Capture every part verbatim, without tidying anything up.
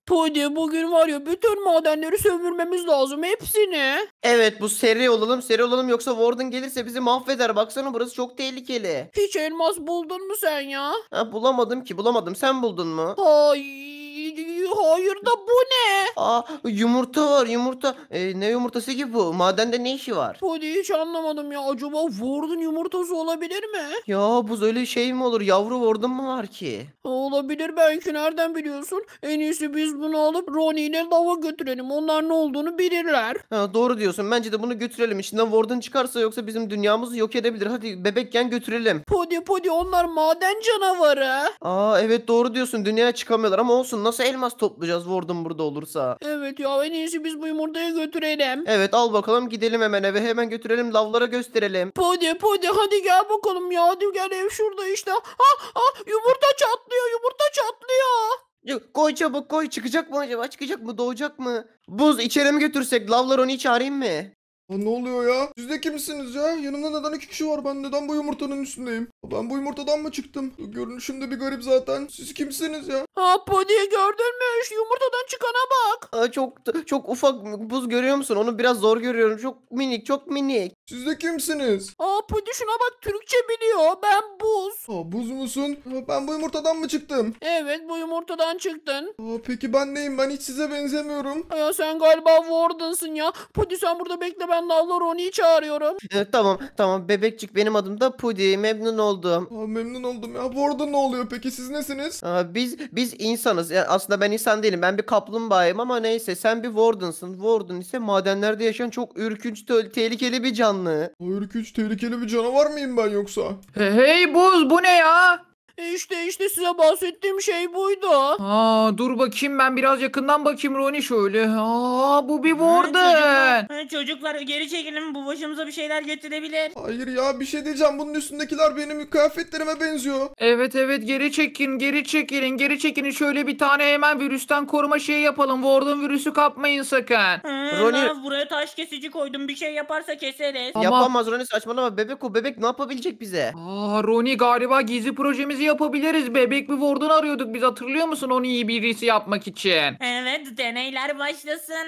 Pudi bugün var ya bütün madenleri sömürmemiz lazım hepsini. Evet, bu seri olalım seri olalım yoksa Warden gelirse bizi mahveder. Baksana, burası çok tehlikeli. Hiç elmas buldun mu sen ya? Ha, bulamadım ki bulamadım. Sen buldun mu? Hayır, hayır da bu ne? Aa, yumurta var yumurta. Ee, ne yumurtası ki bu? Madende ne işi var? Pudi hiç anlamadım ya. Acaba Ward'un yumurtası olabilir mi? Ya buz öyle şey mi olur? Yavru Warden mı var ki? Olabilir belki, nereden biliyorsun? En iyisi biz bunu alıp Ronnie ile lava götürelim. Onlar ne olduğunu bilirler. Ha, doğru diyorsun. Bence de bunu götürelim. İçinden Warden çıkarsa yoksa bizim dünyamızı yok edebilir. Hadi bebekken götürelim. Pudi Pudi onlar maden canavarı. Aa, evet doğru diyorsun. Dünyaya çıkamıyorlar ama olsun. Nasıl elmas toplayacağız Warden burada olursa? Evet ya, en iyisi biz bu yumurtayı götürelim. Evet, al bakalım, gidelim hemen eve. Hemen götürelim, lavlara gösterelim. Pudi Pudi hadi gel bakalım ya, hadi gel, ev şurada işte. Ha ha, yumurta çatlıyor, yumurta çatlıyor. Ya, koy çabuk koy. Çıkacak mı acaba? Çıkacak mı? Doğacak mı? Buz, içeri mi götürsek? Lavlar onu hiç arayayım mı? Aa, ne oluyor ya? Siz de kimsiniz ya? Yanımda neden iki kişi var? Ben neden bu yumurtanın üstündeyim? Ben bu yumurtadan mı çıktım? Görünüşüm de bir garip zaten. Siz kimsiniz ya? Ha Pudi gördün mü? Şu yumurtadan çıkana bak. Aa, çok çok ufak. Buz, görüyor musun? Onu biraz zor görüyorum. Çok minik, çok minik. Siz de kimsiniz? Aa Pudi şuna bak, Türkçe biliyor. Ben Buz. Aa, buz musun? Aa, ben bu yumurtadan mı çıktım? Evet, bu yumurtadan çıktın. Aa, peki ben neyim? Ben hiç size benzemiyorum. Ya sen galiba Warden'sın ya. Pudi sen burada bekle, ben Lavla Ronnie'yi çağırıyorum. Ee, tamam tamam bebekçik, benim adım da Pudi, memnun oldum. Aa, memnun oldum ya. Bu arada ne oluyor peki? Siz nesiniz? Aa, biz biz insanız. Yani aslında ben insan değilim, ben bir kaplumbağayım ama neyse, sen bir Warden'sın. Warden ise madenlerde yaşayan çok ürkünç, te- tehlikeli bir canlı. Aa, ürkünç, tehlikeli bir canavar mıyım ben yoksa? Hey, hey Buz, bu ne ya? E İşte işte size bahsettiğim şey buydu. Aa, dur bakayım, ben biraz yakından bakayım Roni şöyle. Aa, bu bir Ha, Warden. çocuklar, ha, çocuklar geri çekilin, bu başımıza bir şeyler getirebilir. Hayır ya, bir şey diyeceğim. Bunun üstündekiler benim kıyafetlerime benziyor. Evet evet, geri çekin geri çekilin geri çekilin, şöyle bir tane hemen virüsten koruma şeyi yapalım. Warden virüsü kapmayın sakın. Ha, Ronnie- Nav, buraya taş kesici koydum, bir şey yaparsa keseriz. Ama- Yapamaz Ronnie, saçmalama, bebek o, bebek ne yapabilecek bize? Aa, Roni galiba gizli projemizi yapabiliriz. Bebek bir Warden arıyorduk biz, hatırlıyor musun, onu iyi birisi yapmak için. Evet, deneyler başlasın.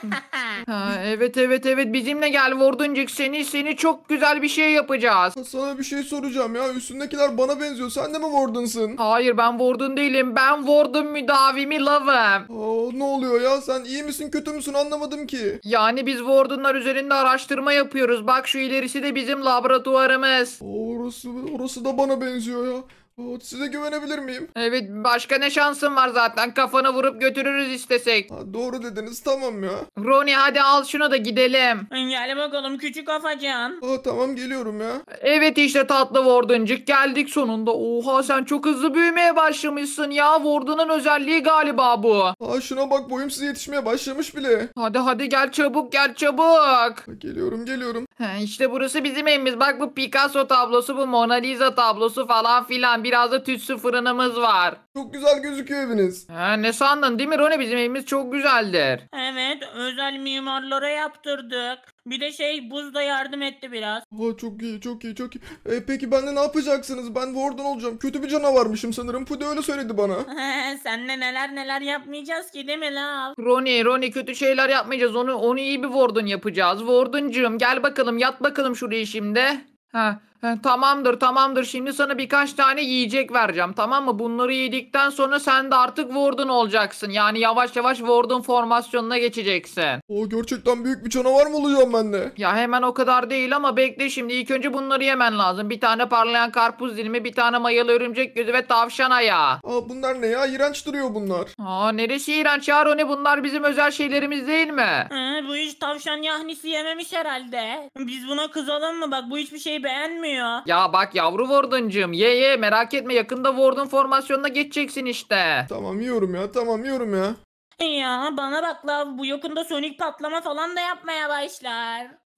Ha, evet evet evet, bizimle gel Wardencik, seni seni çok güzel bir şey yapacağız. Ha, sana bir şey soracağım ya. Üstündekiler bana benziyor. Sen de mi Warden'sın? Hayır, ben Warden değilim, ben Warden müdavimi Love'ım. Aa, ne oluyor ya? Sen iyi misin kötü müsün anlamadım ki. Yani biz Warden'lar üzerinde araştırma yapıyoruz. Bak şu ilerisi de bizim laboratuvarımız. Aa, orası, orası da bana benziyor ya. Aa, size güvenebilir miyim? Evet, başka ne şansın var zaten, kafanı vurup götürürüz istesek. Ha, doğru dediniz, tamam ya. Roni hadi al şunu da gidelim. Gel bakalım küçük afacan. Aa, tamam geliyorum ya. Evet işte tatlı Wardencik, geldik sonunda. Oha, sen çok hızlı büyümeye başlamışsın ya. Warden'ın özelliği galiba bu. Aa, şuna bak, boyum size yetişmeye başlamış bile. Hadi hadi gel çabuk, gel çabuk. Ha, geliyorum geliyorum. He, işte burası bizim evimiz. Bak bu Picasso tablosu, bu Mona Lisa tablosu falan filan. Biraz da tütsü fırınımız var. Çok güzel gözüküyor eviniz. He, ne sandın değil mi Roni? Bizim evimiz çok güzeldir. Evet, özel mimarlara yaptırdık. Bir de şey, buz da yardım etti biraz. Aa, çok iyi çok iyi çok iyi. E, peki ben de ne yapacaksınız? Ben Warden olacağım. Kötü bir canavarmışım sanırım. Pudi öyle söyledi bana. Senle neler neler yapmayacağız ki, değil mi Lav? Roni, Roni kötü şeyler yapmayacağız. Onu onu iyi bir Warden yapacağız. Wardencığım gel bakalım, yat bakalım şuraya şimdi. Ha, ha, tamamdır tamamdır. Şimdi sana birkaç tane yiyecek vereceğim, tamam mı? Bunları yedikten sonra sen de artık Warden olacaksın. Yani yavaş yavaş Warden formasyonuna geçeceksin. O gerçekten büyük bir canavar mı olacağım ben de? Ya hemen o kadar değil ama bekle şimdi. İlk önce bunları yemen lazım. Bir tane parlayan karpuz dilimi, bir tane mayalı örümcek gözü ve tavşan ayağı. Aa, bunlar ne ya? İğrenç duruyor bunlar. Aa, neresi iğrenç ya Roni? Bunlar bizim özel şeylerimiz değil mi? Hı, bu hiç tavşan yahnisi yememiş herhalde. Biz buna kızalım mı? Bak, bu hiçbir şey beğenmiyor. Ya bak yavru Warden'cığım, ye ye, merak etme, yakında Warden formasyonuna geçeceksin işte. Tamam yiyorum ya, tamam yiyorum ya. Ya bana bak Lav, bu yakında Sonic patlama falan da yapmaya başlar.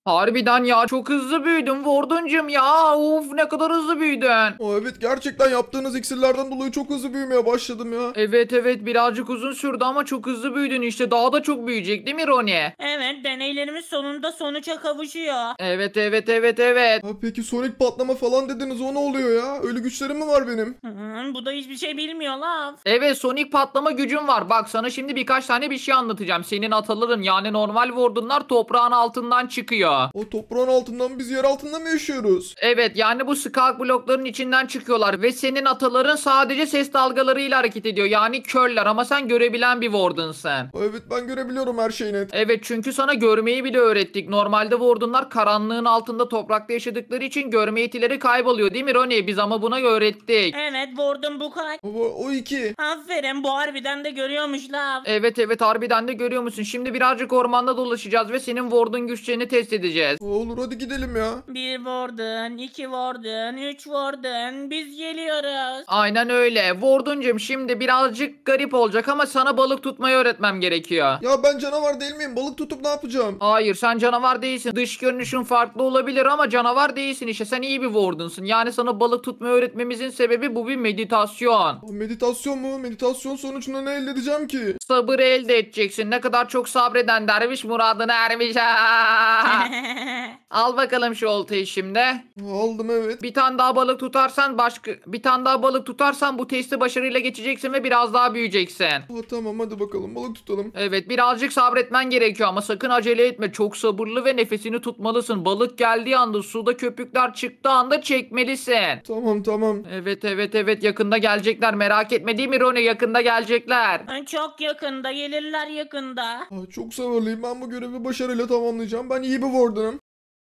Harbiden ya çok hızlı büyüdün Warden'cım ya. Uf ne kadar hızlı büyüdün. Aa, evet gerçekten yaptığınız iksirlerden dolayı çok hızlı büyümeye başladım ya. Evet evet birazcık uzun sürdü ama çok hızlı büyüdün işte. Daha da çok büyüyecek değil mi Roni? Evet, deneylerimiz sonunda sonuca kavuşuyor. Evet evet evet evet. Ha, peki sonik patlama falan dediniz, o ne oluyor ya? Öyle güçlerim mi var benim? Hı, bu da hiçbir şey bilmiyor Lav. Evet Sonic patlama gücün var. Bak sana şimdi birkaç tane bir şey anlatacağım. Senin ataların yani normal Warden'lar toprağın altından çıkıyor. O toprağın altından biz yer altında mı yaşıyoruz? Evet yani bu Skak blokların içinden çıkıyorlar ve senin ataların sadece ses dalgalarıyla hareket ediyor. Yani körler ama sen görebilen bir Warden'sın. Aa, evet ben görebiliyorum her şeyi net. Evet çünkü sana görmeyi bile öğrettik. Normalde Warden'lar karanlığın altında toprakta yaşadıkları için görme yetileri kayboluyor değil mi Roni? Biz ama buna öğrettik. Evet, Warden bu kaç. Baba o iki. Aferin, bu harbiden de görüyormuş Lav. Evet evet harbiden de görüyor musun? Şimdi birazcık ormanda dolaşacağız ve senin Warden güçlerini test edeceğiz. Aa, olur hadi gidelim ya. Bir Warden, iki Warden, üç Warden. Biz geliyoruz. Aynen öyle. Warden'cım şimdi birazcık garip olacak ama sana balık tutmayı öğretmem gerekiyor. Ya ben canavar değil miyim? Balık tutup ne yapacağım? Hayır sen canavar değilsin. Dış görünüşün farklı olabilir ama canavar değilsin işte. Sen iyi bir Warden'sın. Yani sana balık tutmayı öğretmemizin sebebi bu bir meditasyon. Aa, meditasyon mu? Meditasyon sonucunda ne elde edeceğim ki? Sabır elde edeceksin. Ne kadar çok sabreden derviş muradına ermiş. Al bakalım şu oltayı şimdi. Aa, aldım evet. Bir tane daha balık tutarsan başka bir tane daha balık tutarsan bu testi başarıyla geçeceksin ve biraz daha büyüyeceksin. Aa, tamam hadi bakalım balık tutalım. Evet birazcık sabretmen gerekiyor ama sakın acele etme. Çok sabırlı ve nefesini tutmalısın. Balık geldiği anda suda köpükler çıktığı anda çekmelisin. Tamam tamam. Evet evet evet yakında gelecekler merak etme değil mi Roni yakında gelecekler. Ay, çok yakında gelirler yakında. Aa, çok sabırlıyım, ben bu görevi başarıyla tamamlayacağım. Ben iyi bir warden'ım.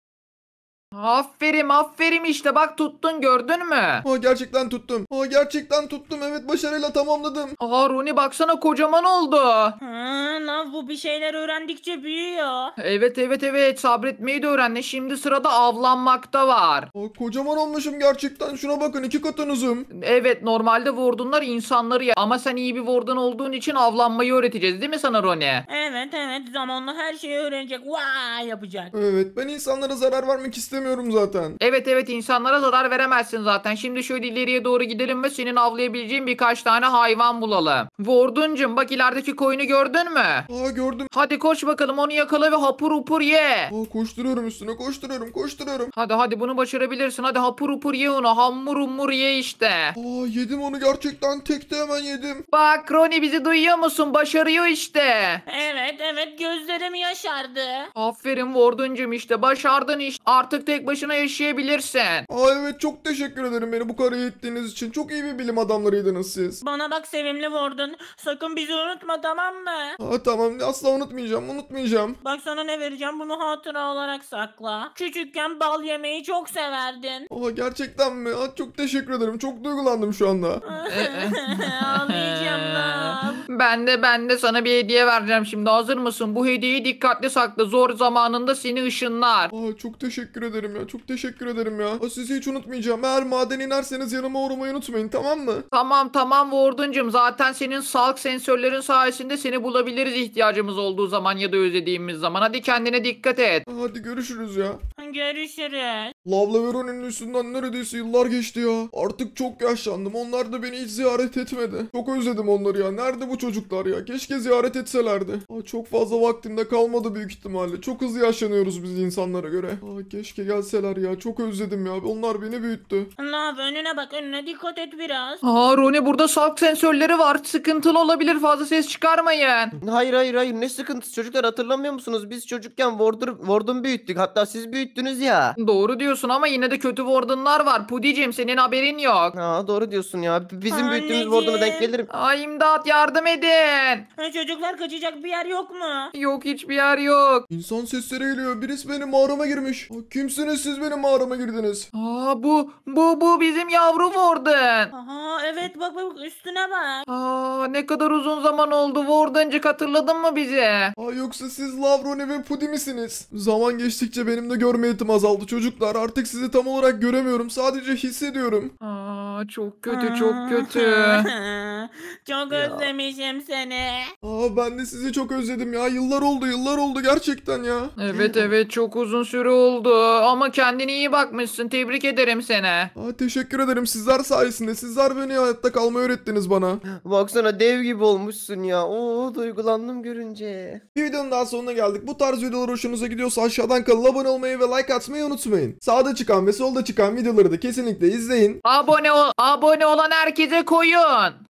Aferin aferin işte bak tuttun gördün mü? Aa, gerçekten tuttum. Aa, gerçekten tuttum, evet başarıyla tamamladım. Aa Roni baksana kocaman oldu. Ha, Lav bu bir şeyler öğrendikçe büyüyor. Evet evet evet sabretmeyi de öğrendi. Şimdi sırada avlanmakta var. Aa, kocaman olmuşum gerçekten, şuna bakın, iki katınızım. Evet normalde Warden'lar insanları ya ama sen iyi bir Warden olduğun için avlanmayı öğreteceğiz değil mi sana Roni? Evet evet, zamanla her şeyi öğrenecek. Vay yapacak. Evet, ben insanlara zarar vermek istemiyorum zaten. Evet evet insanlara zarar veremezsin zaten. Şimdi şöyle ileriye doğru gidelim ve senin avlayabileceğin birkaç tane hayvan bulalım. Warden'cım bak ilerideki koyunu gördün mü? Aa, gördüm. Hadi koş bakalım onu yakala ve hapur hupur ye. Aa, koşturuyorum üstüne, koşturuyorum koşturuyorum. Hadi hadi bunu başarabilirsin. Hadi hapur hupur ye onu. Hammur hummur ye işte. Aa, yedim onu gerçekten, tekte hemen yedim. Bak Roni bizi duyuyor musun? Başarıyor işte. Evet evet, gözlerim yaşardı. Aferin Warden'cım işte başardın işte. Artık tek başına yaşayabilirsin. Aa, evet çok teşekkür ederim beni bu karaya ettiğiniz için. Çok iyi bir bilim adamlarıydınız siz. Bana bak sevimli Warden, sakın bizi unutma, tamam mı? Aa, tamam, asla unutmayacağım unutmayacağım. Bak sana ne vereceğim, bunu hatıra olarak sakla. Küçükken bal yemeyi çok severdin. Aa, gerçekten mi? Aa, çok teşekkür ederim, çok duygulandım şu anda. Ağlayacağım lan. Ben de ben de sana bir hediye vereceğim şimdi. Hazır mısın? Bu hediyeyi dikkatli sakla. Zor zamanında seni ışınlar. Aa, çok teşekkür ederim ya, çok teşekkür ederim ya. Aa, sizi hiç unutmayacağım. Eğer maden inerseniz yanıma uğramayı unutmayın, tamam mı? Tamam tamam Warden'cım. Zaten senin salk sensörlerin sayesinde seni bulabiliriz ihtiyacımız olduğu zaman ya da özlediğimiz zaman. Hadi kendine dikkat et. Aa, hadi görüşürüz ya. Görüşürüz. Lavla Veron'un üstünden neredeyse yıllar geçti ya. Artık çok yaşlandım. Onlar da beni hiç ziyaret etmedi. Çok özledim onları ya. Nerede bu çocuklar ya? Keşke ziyaret etselerdi. Aa, çok fazla vaktimde kalmadı büyük ihtimalle. Çok hızlı yaşlanıyoruz biz insanlara göre. Aa, keşke gelseler ya. Çok özledim ya. Onlar beni büyüttü. Lav önüne bak, önüne dikkat et biraz. Aa Roni burada salk sensörleri var. Sıkıntılı olabilir. Fazla ses çıkarmayın. Hayır hayır hayır, ne sıkıntısı çocuklar, hatırlamıyor musunuz? Biz çocukken Warden, Warden büyüttük, hatta siz büyüttünüz ya. Doğru diyorsun ama yine de kötü Warden'lar var. Pudicim senin haberin yok. Aa, doğru diyorsun ya, bizim büyüttüğümüz Anneciğim. Warden'a denk gelirim. Ay imdat yardım edin. Ha, çocuklar kaçacak bir yer yok mu? Yok hiçbir yer yok. İnsan sesleri geliyor. Birisi benim mağarama girmiş. Aa, kimsiniz siz, benim mağarama girdiniz? Aa bu bu bu bizim yavru Warden. Aha evet, bak bak üstüne bak. Aa ne kadar uzun zaman oldu Wardencık, hatırladın mı bizi? Aa, yoksa siz Lavroni ve Pudi misiniz? Zaman geçtikçe benim de görme yetim azaldı çocuklar. Artık sizi tam olarak göremiyorum. Sadece hissediyorum. Aa çok kötü çok kötü. Çok Ya. özlemişim seni. Aa ben de sizi çok özledim ya. Yıllar oldu yıllar oldu gerçekten ya. Evet evet çok uzun süre oldu ama kendine iyi bakmışsın. Tebrik ederim seni. Aa, teşekkür ederim sizler sayesinde. Sizler beni hayatta kalmayı öğrettiniz bana. Baksana dev gibi olmuşsun ya. Oo duygulandım görünce. Bir videonun daha sonuna geldik. Bu tarz videolar hoşunuza gidiyorsa aşağıdan kanala abone olmayı ve like atmayı unutmayın. Sağda çıkan ve solda çıkan videoları da kesinlikle izleyin. Abone ol abone olan herkese koyun.